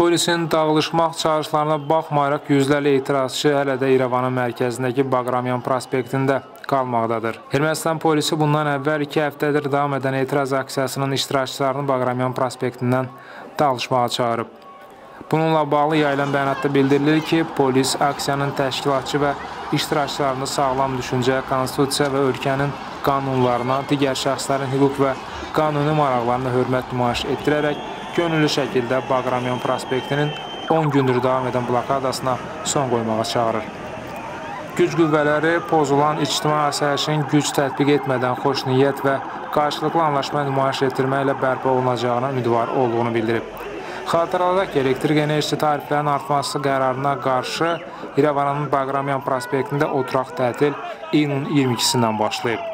Polisin dağılışmaq çağrışlarına baxmayaraq yüzlərlə etirazçı hələ də İrəvanın mərkəzindəki Baqramyan prospektində qalmaqdadır. Ermənistan polisi bundan əvvəl 2 həftədir davam edən etiraz aksiyasının iştirakçılarını Baqramyan prospektindən dağılışmağa çağırıb. Bununla bağlı yayılan bəyanatda bildirilir ki, polis aksiyanın təşkilatçı və iştirakçılarını sağlam düşüncə, konstitusiya və ölkənin qanunlarına, digər şəxslərin hüquq və qanuni maraqlarına hörmət nümayiş etdirərək gönüllü şəkildə Baqramyan prospektinin 10 gündür davam edən blokadasına son qoymağa çağırır. Güc qüvvələri pozulan ictimai asayişin güc tətbiq etmədən xoş niyyət və qarşılıqlı anlaşma nümayiş etdirməklə bərpa olunacağına ümidvar olduğunu bildirib. Xatırladaq ki, elektrik enerjisi tariflərinin artması qərarına qarşı İrəvanın Baqramyan prospektində oturaq tətil iyunun 22-sindən başlayıb.